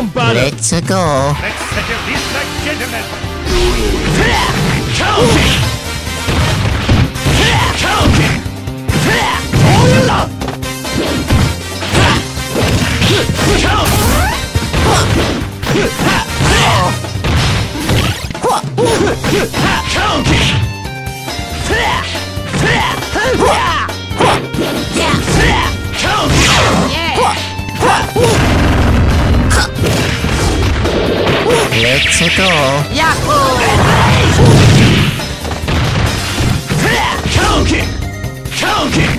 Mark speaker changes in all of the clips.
Speaker 1: somebody.
Speaker 2: Let's go.
Speaker 3: Let's settle this like gentlemen.
Speaker 2: Let's go.
Speaker 1: Yahoo!
Speaker 3: Cow kick! Cow kick!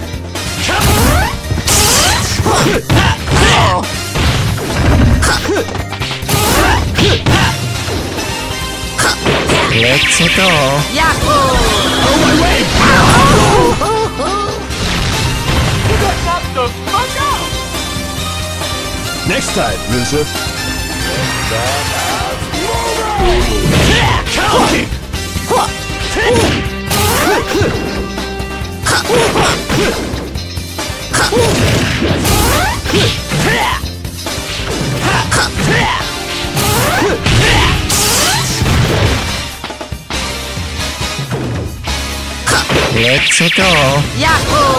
Speaker 2: Let's go.
Speaker 1: Yahoo!
Speaker 3: Oh my way!
Speaker 1: Shut the fuck up!
Speaker 3: Next time, loser. Cow kick!
Speaker 2: Let's go.
Speaker 1: Yahoo!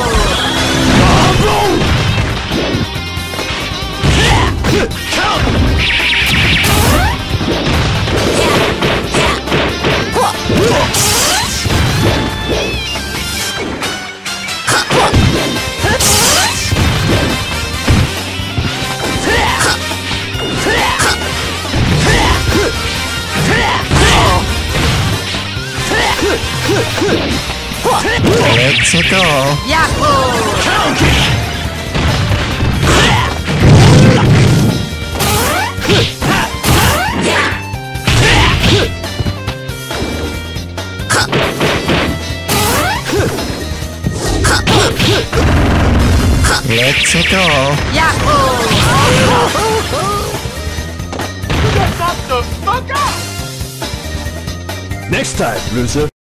Speaker 2: Let's go.
Speaker 1: Yahoo!
Speaker 2: Let's go.
Speaker 1: Yahoo!
Speaker 3: Next time, loser.